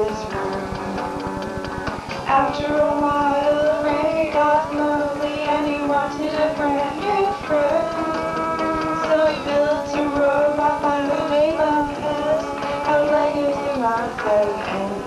his room. After a while, Ray got lonely and he wanted a brand new friend. So he built a robot by moving the past, a legacy not very him.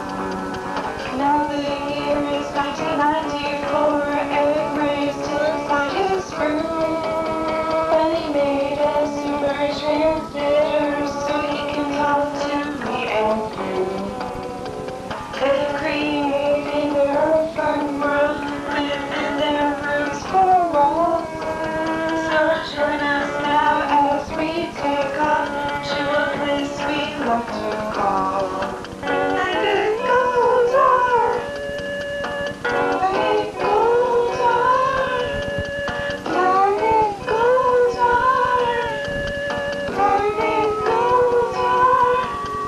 Now the year is 1994, and Ray's still inside his room. And he made a super transmitter so he can talk to me and you. They're creating their fun world, live in their rooms for once. So join us now as we take off to a place we love to call. And it goes on, and it goes on, and it goes on, and it goes on,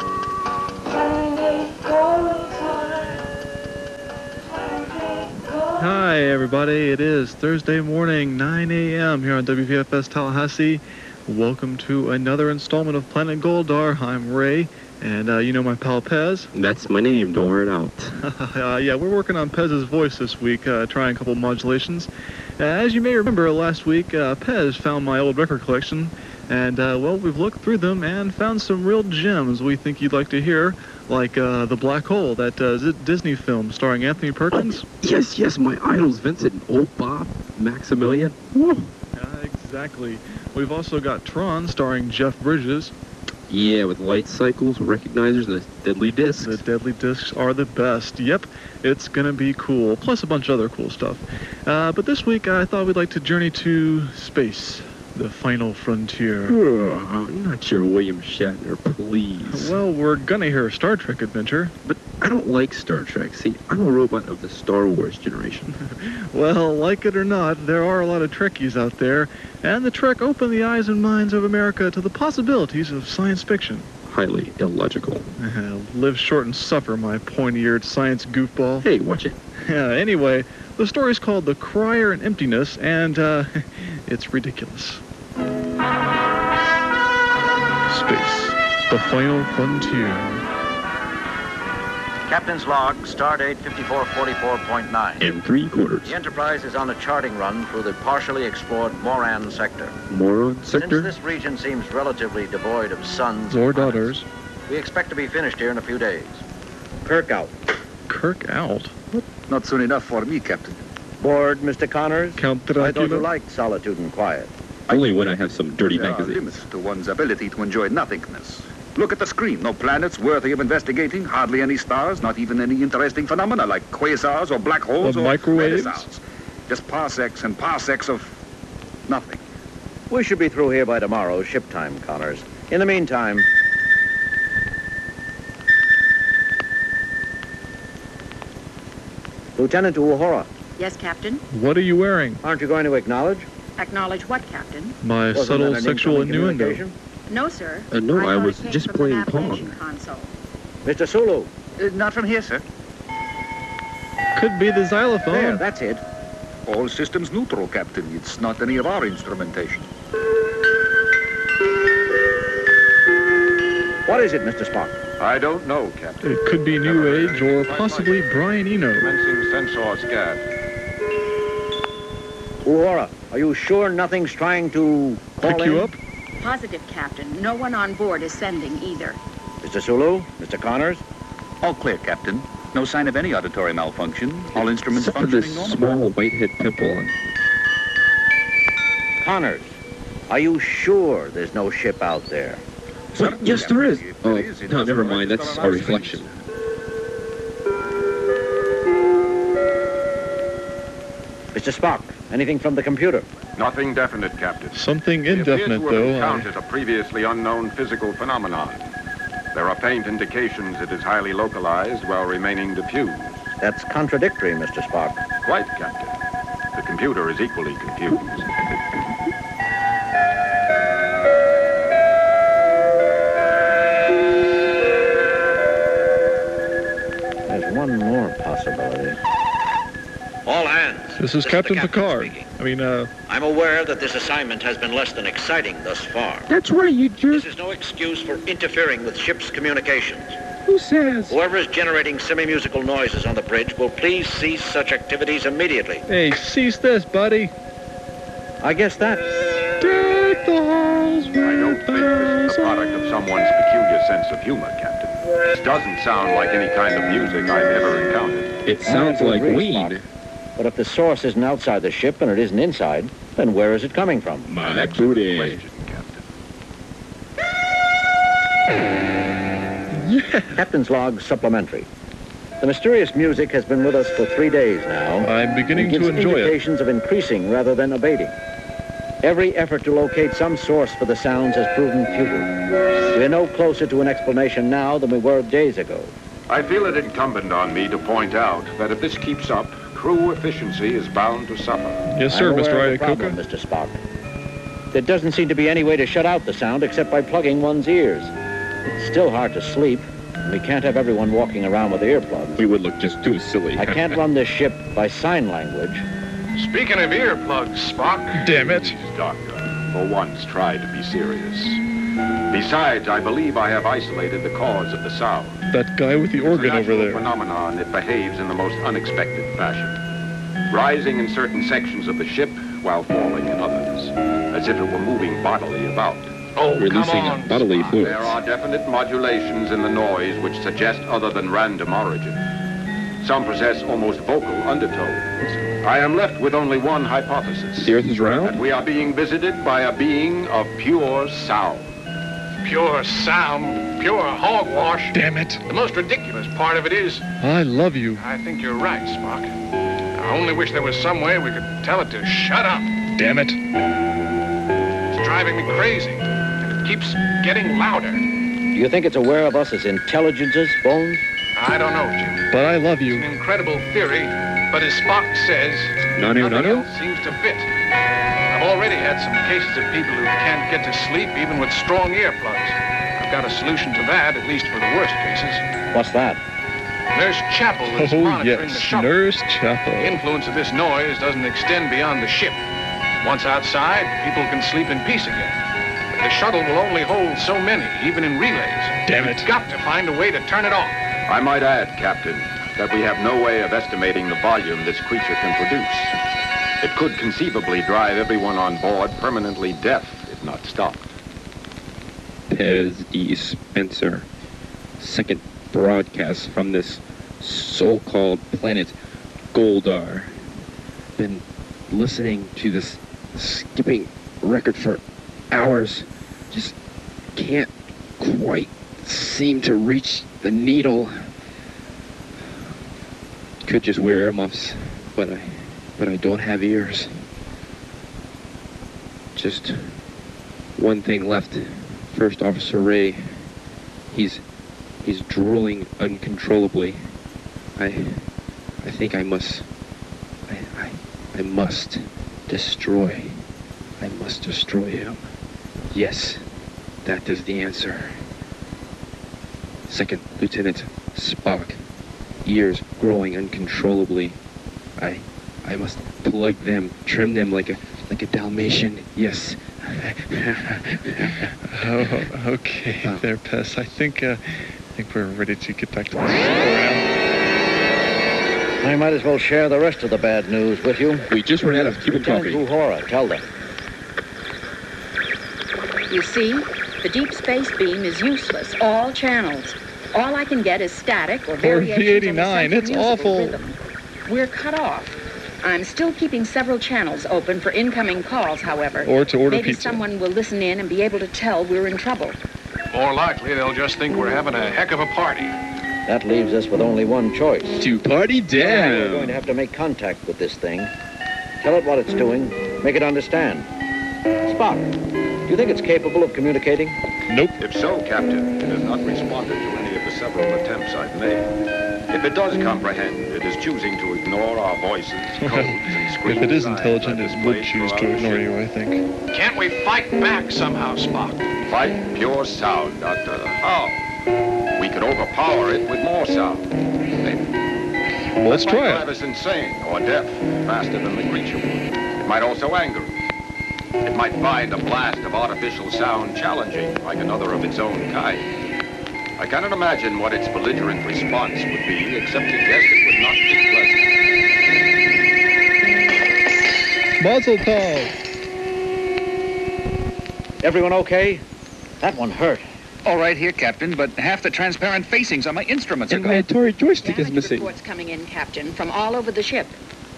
and it goes on, and it goes on. Hi everybody, it is Thursday morning, 9 a.m. here on WVFS Tallahassee. Welcome to another installment of Planet Goldar. I'm Ray, and you know my pal Pez. That's my name, don't wear it out. Yeah, we're working on Pez's voice this week, trying a couple modulations. As you may remember, last week Pez found my old record collection, and well, we've looked through them and found some real gems we think you'd like to hear, like The Black Hole, that Disney film starring Anthony Perkins. Yes, my idols, Vincent and old Bob, Maximilian. Woo. Exactly. We've also got Tron starring Jeff Bridges. Yeah, with light cycles, recognizers, and the deadly discs. The deadly discs are the best. Yep, it's gonna be cool. Plus a bunch of other cool stuff. But this week I thought we'd like to journey to space, the final frontier. Not your William Shatner, please. Well, we're gonna hear a Star Trek adventure. But I don't like Star Trek. See, I'm a robot of the Star Wars generation. Well, like it or not, there are a lot of Trekkies out there, and the Trek opened the eyes and minds of America to the possibilities of science fiction. Highly illogical. Live short and suffer, my pointy-eared science goofball. Hey, watch it. Anyway, the story's called The Crier in Emptiness, and it's ridiculous. Space, the final frontier. Captain's log, stardate 5444.9. In 3/4. The Enterprise is on a charting run through the partially explored Moran sector. Moron sector? Since this region seems relatively devoid of suns Or and planets, daughters. we expect to be finished here in a few days. Kirk out. Kirk out. Not soon enough for me, Captain. Bored, Mr. Connors? Count I thought you Dracula. liked solitude and quiet. Only when I have some dirty There are magazines. limits to one's ability to enjoy nothingness. Look at the screen. No planets worthy of investigating, hardly any stars, not even any interesting phenomena like quasars or black holes Or or microwaves. renaissance. Just parsecs and parsecs of nothing. We should be through here by tomorrow, ship time, Connors. In the meantime... Lieutenant Uhura, Yes, Captain. What are you wearing? aren't you going to acknowledge? Acknowledge what, Captain? My Wasn't subtle that an sexual incoming innuendo. communication? No, sir. No, I thought was it came just from playing the navigation Pong. console. Mr. Sulu, Not from here, sir. Could be the xylophone. there, that's it. All systems neutral, Captain. It's not any of our instrumentation. What is it, Mr. Spock? I don't know, Captain. It could be New Age or possibly Brian Eno. Commencing sensor scan. Uhura, are you sure nothing's trying to call Pick you in? up? Positive, Captain. No one on board is sending either. Mr. Sulu, Mr. Connors? All clear, Captain. No sign of any auditory malfunction. All instruments Except for functioning this normally. small white-head pimple on. Connors, are you sure there's no ship out there? What? Yes, there is. If Oh, there is, it no, doesn't never rise mind. to That's our a reflection. screens. Mr. Spock, anything from the computer? Nothing definite, Captain. Something It appears indefinite, to have though. encountered a previously unknown physical phenomenon. There are faint indications it is highly localized while remaining diffused. That's contradictory, Mr. Spock. Quite, Captain. The computer is equally confused. There's one more possibility. All hands. This is Captain Picard. Speaking. I mean, I'm aware that this assignment has been less than exciting thus far. That's right, you jerk. This is no excuse for interfering with ship's communications. Who says? Whoever is generating semi-musical noises on the bridge will please cease such activities immediately. Hey, cease this, buddy. I guess that... Deck the halls with I don't think this is the product of someone's peculiar sense of humor, Captain. This doesn't sound like any kind of music I've ever encountered. It sounds like weed. But if the source isn't outside the ship and it isn't inside, then where is it coming from? My booty. Question, Captain. Yeah. Captain's log supplementary. The mysterious music has been with us for 3 days now. I'm beginning and gives to enjoy it. indications of increasing rather than abating. Every effort to locate some source for the sounds has proven futile. We're no closer to an explanation now than we were days ago. I feel it incumbent on me to point out that if this keeps up, crew efficiency is bound to suffer. Yes, sir, I'm aware Mr. of the problem, Ayakoka. Mr. Spock. There doesn't seem to be any way to shut out the sound except by plugging one's ears. It's still hard to sleep. We can't have everyone walking around with earplugs. We would look just too silly. I can't run this ship by sign language. Speaking of earplugs, Spock. Damn it. Please, Doctor, for once try to be serious. Besides, I believe I have isolated the cause of the sound. That guy with the organ It's a over natural there. phenomenon. It behaves in the most unexpected fashion, rising in certain sections of the ship while falling in others, as if it were moving bodily about. Oh, Releasing bodily fluids. There are definite modulations in the noise which suggest other than random origin. Some possess almost vocal undertones. I am left with only one hypothesis. The Earth is That round? we are being visited by a being of pure sound. Pure sound, pure hogwash. Damn it. The most ridiculous part of it is, I love you. I think you're right, Spock. I only wish there was some way we could tell it to shut up. Damn it. It's driving me crazy, and it keeps getting louder. Do you think it's aware of us as intelligences, Bones? I don't know, Jim. But I love It's you. an incredible theory, but as Spock says, Nanu, nothing nanu? else seems to fit. I've already had some cases of people who can't get to sleep even with strong earplugs. I've got a solution to that, at least for the worst cases. What's that? Nurse Chapel is Oh, monitoring the yes. shuttle. Nurse The Chapel. influence of this noise doesn't extend beyond the ship. Once outside, people can sleep in peace again. But the shuttle will only hold so many, even in relays. Damn it. We've got to find a way to turn it off. I might add, Captain, that we have no way of estimating the volume this creature can produce. It could conceivably drive everyone on board permanently deaf if not stopped. Pez E. Spencer. Second broadcast from this so-called planet Goldar. Been listening to this skipping record for hours. Just can't quite seem to reach the needle. Could just wear earmuffs, but I don't have ears. Just one thing left. First Officer Ray, he's drooling uncontrollably. I think I must destroy. I must destroy him. Yes, that is the answer. Second Lieutenant Spock, ears growing uncontrollably. I must plug them, trim them like a Dalmatian. Yes. Oh, okay, there, Pez. I think we're ready to get back to the program. I might as well share the rest of the bad news with you. We just ran out of Cuban Lieutenant coffee. Uhura, tell them. You see, the deep space beam is useless. All channels. All I can get is static or variations on the V89, central it's musical awful. rhythm. We're cut off. I'm still keeping several channels open for incoming calls, however. Or to order Maybe pizza. someone will listen in and be able to tell we're in trouble. More likely, they'll just think we're having a heck of a party. That leaves us with only one choice. To party We're going down. to have to make contact with this thing. Tell it what it's doing. Make it understand. Spock, do you think it's capable of communicating? Nope. If so, Captain, it has not responded to any of the several attempts I've made. If it does comprehend, it is choosing to ignore our voices, codes, and screens. If it is signs intelligent, I it would displayed choose to throughout ignore the you, I think. Can't we fight back somehow, Spock? Fight pure sound, Doctor. How? We could overpower it with more sound. Maybe. Well, let's It might try drive it. us insane or deaf faster than the creature would. It might also anger us. It might find a blast of artificial sound challenging, like another of its own kind. I cannot imagine what its belligerent response would be, except to guess it would not be pleasant. Muzzle tov. Everyone okay? That one hurt. All right here, Captain, but half the transparent facings on my instruments are And my gone. Atari joystick is Damage missing. reports coming in, Captain, from all over the ship.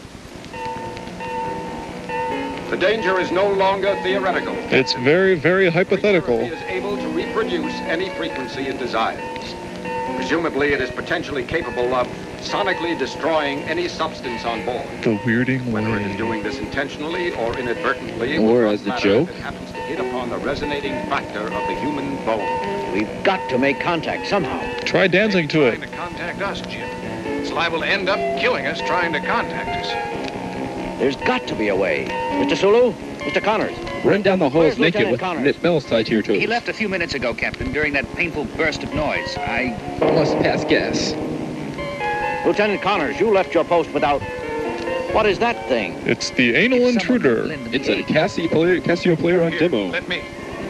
The danger is no longer theoretical. It's very, very hypothetical. It is able to reproduce any frequency it desires. Presumably, it is potentially capable of sonically destroying any substance on board. The weirding Whether it is way. doing this intentionally or inadvertently, it Or would not as a matter joke. if it happens to hit upon the resonating factor of the human bone. We've got to make contact somehow. Try dancing to Trying it. to contact us, Jim. It's liable to end up killing us trying to contact us. There's got to be a way. Mr. Sulu? Mr. Connors? Run down the halls Where's naked Lieutenant with Connors? knit bells tied to your toes. He left a few minutes ago, Captain, during that painful burst of noise. Must pass gas. Lieutenant Connors, you left your post without... What is that thing? It's the anal intruder. It's a Casio player on Here, demo. let me.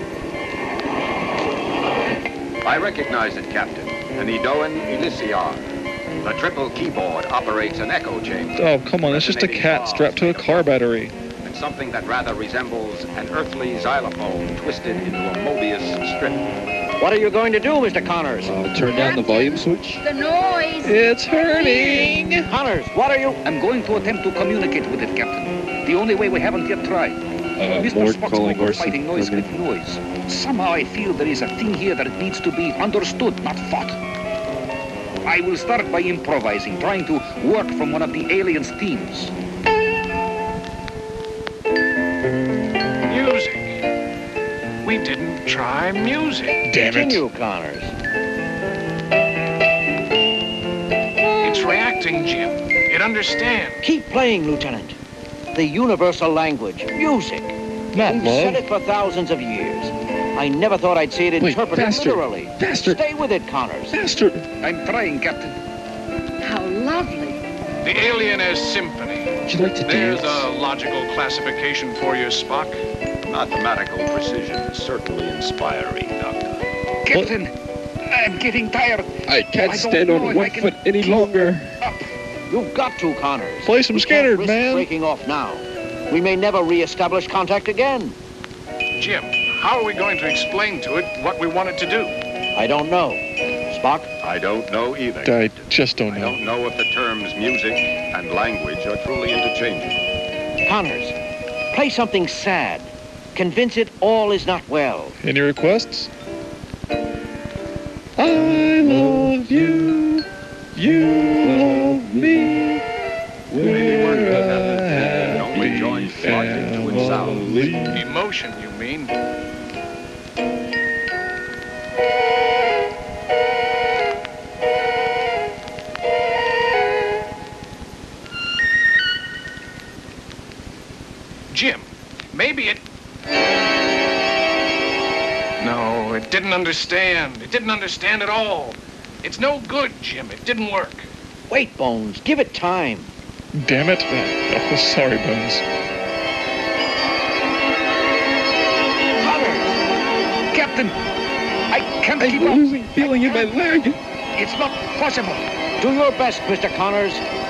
I recognize it, Captain. An Edoan Elysiar. The triple keyboard operates an echo chamber. Oh, come on. It's just a cat strapped to a car battery. And something that rather resembles an earthly xylophone twisted into a Mobius strip. What are you going to do, Mr. Connors? Turn down the volume switch. The noise! It's hurting. Connors, what are you... I'm going to attempt to communicate with it, Captain. The only way we haven't yet tried. Mr. Mort Spock's calling mobile Orson. fighting noise with noise. Somehow I feel there is a thing here that needs to be understood, not fought. I will start by improvising, trying to work from one of the aliens' themes. Music. We didn't try music. Damn it. Continue, Connors. It's reacting, Jim. It understands. Keep playing, Lieutenant. The universal language, music. Not We've said love. it for thousands of years. I never thought I'd see it Wait, interpreted faster. literally. Faster. Stay with it, Connors. Faster. I'm trying, Captain. How lovely. The Alienist Symphony. Would you like to There's dance? a logical classification for you, Spock. Mathematical precision is certainly inspiring, Doctor. Captain, I'm getting tired. I can't I don't stand know on if one I can foot any keep longer. up. You've got to, Connors. Play some We Skinner, can't risk man. breaking off now. We may never re-establish contact again. Jim, how are we going to explain to it what we want it to do? I don't know. Spock? I don't know either. I just don't I know. don't know if the terms music and language are truly interchangeable. Connors, play something sad. Convince it all is not well. Any requests? I love you. You love me. We're a Only joins happy logic to its sound. family. Emotion, you mean? Jim, maybe it... No, it didn't understand. It didn't understand at all. It's no good, Jim. It didn't work. Wait, Bones. Give it time. Damn it. Oh, sorry, Bones. Connors! Captain, I can't keep I'm up. losing feeling in my leg. It's not possible. Do your best, Mr. Connors.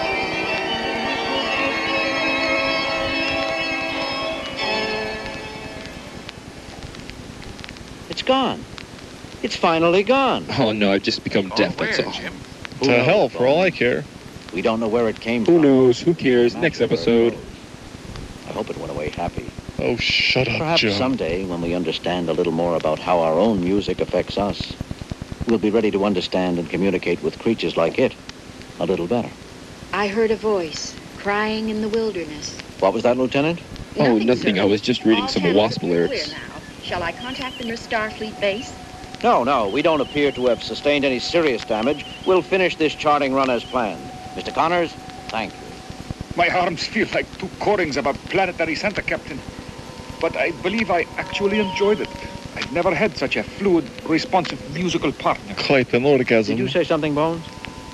It's gone. It's finally gone. Oh no, I've just become deaf, where, that's all. Jim? Who To knows, hell, for all I Bones? care. We don't know where it came Who from. knows? Who cares? Next episode. I hope it went away happy. Oh, shut up, Perhaps Joe. someday, when we understand a little more about how our own music affects us, we'll be ready to understand and communicate with creatures like it a little better. I heard a voice crying in the wilderness. What was that, Lieutenant? Oh, nothing. sir. I was just reading All some channels Wasp are clear lyrics. now. Shall I contact the New Starfleet base? No, we don't appear to have sustained any serious damage. We'll finish this charting run as planned. Mr. Connors, thank you. My arms feel like two corings of a planetary center, Captain. But I believe I actually enjoyed it. I've never had such a fluid, responsive musical partner. Clayton orgasm. Did you say something, Bones?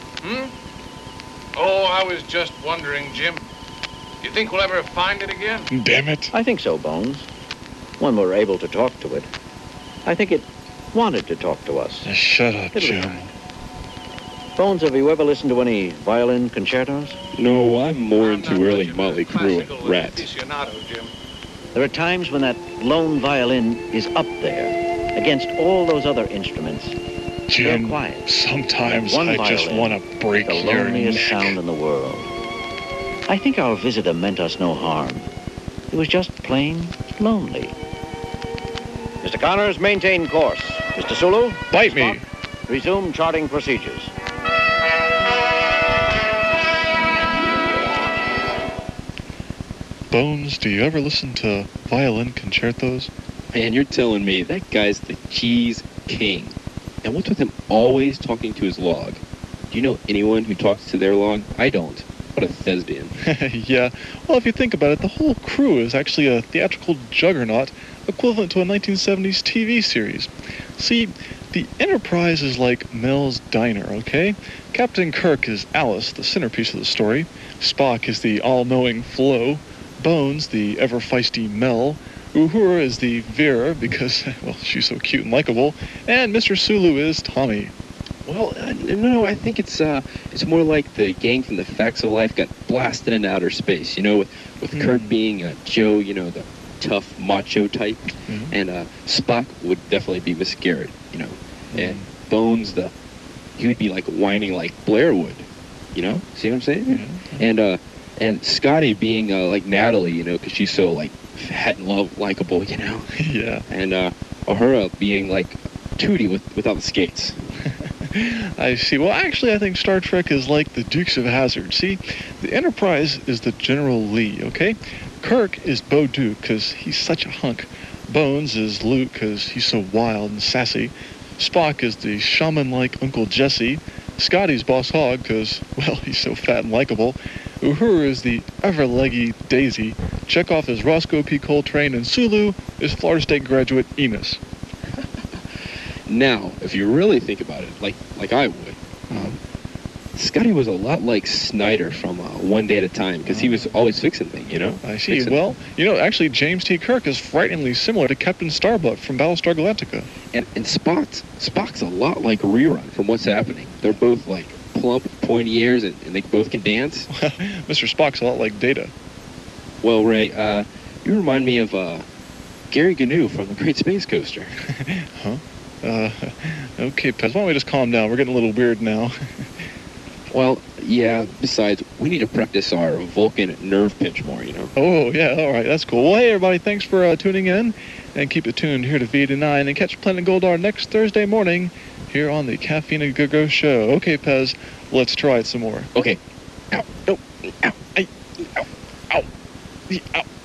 Oh, I was just wondering, Jim. You think we'll ever find it again? Damn it. I think so, Bones. When we're able to talk to it. I think it wanted to talk to us. Shut up, It'll be Jim. fine. Bones, have you ever listened to any violin concertos? No, I'm more into not early much of a Motley Crue classical and Rat. aficionado, Jim. There are times when that lone violin is up there against all those other instruments. They're Jim, quiet. sometimes One I just violin, want to break The your loneliest neck. sound in the world. I think our visitor meant us no harm. He was just plain lonely. Mr. Connors, maintain course. Mr. Sulu, Bite me. resume charting procedures. Bones, do you ever listen to violin concertos? Man, you're telling me that guy's the cheese king. And what's with him always talking to his log? Do you know anyone who talks to their log? I don't. What a thespian. Yeah, well, if you think about it, the whole crew is actually a theatrical juggernaut equivalent to a 1970s TV series. See, the Enterprise is like Mel's Diner, okay? Captain Kirk is Alice, the centerpiece of the story. Spock is the all-knowing Flo. Bones, the ever-feisty Mel. Uhura is the Vera, because, well, she's so cute and likable. And Mr. Sulu is Tommy. Well, no, I think it's more like the gang from the Facts of Life got blasted into outer space, you know, with Kirk being Joe, you know, the tough macho type, and Spock would definitely be Miss Garrett, you know, and Bones, he would be like whining like Blair would, you know, see what I'm saying? And Scotty being like Natalie, you know, because she's so like fat and likable, you know, Yeah. and Uhura being like Tootie without the skates. I see. Well, actually, I think Star Trek is like the Dukes of Hazzard. See, the Enterprise is the General Lee, okay? Kirk is Bo Duke, because he's such a hunk. Bones is Luke, because he's so wild and sassy. Spock is the shaman-like Uncle Jesse. Scotty's Boss Hogg, because, well, he's so fat and likable. Uhura is the ever-leggy Daisy. Chekhov is Roscoe P. Coltrane, and Sulu is Florida State graduate Enos. Now, if you really think about it, like I would, Scotty was a lot like Snyder from One Day at a Time, because he was always fixing things, you know? I see. Well, you know, actually, James T. Kirk is frighteningly similar to Captain Starbuck from Battlestar Galactica. And Spock's a lot like Rerun from What's Happening. They're both like plump, pointy ears, and they both can dance. Mr. Spock's a lot like Data. Well, Ray, you remind me of Gary Gnu from The Great Space Coaster. Huh? Okay, Pez, why don't we just calm down? We're getting a little weird now. Well, yeah, besides, we need to practice our Vulcan nerve pinch more, you know? Oh, yeah, all right, that's cool. Well, hey, everybody, thanks for tuning in, and keep it tuned here to V89, and catch Planet Goldar next Thursday morning here on the Caffeine and Go-Go Show. Okay, Pez, let's try it some more. Okay. Ow. No. Ow. Ow. Ow. Ow.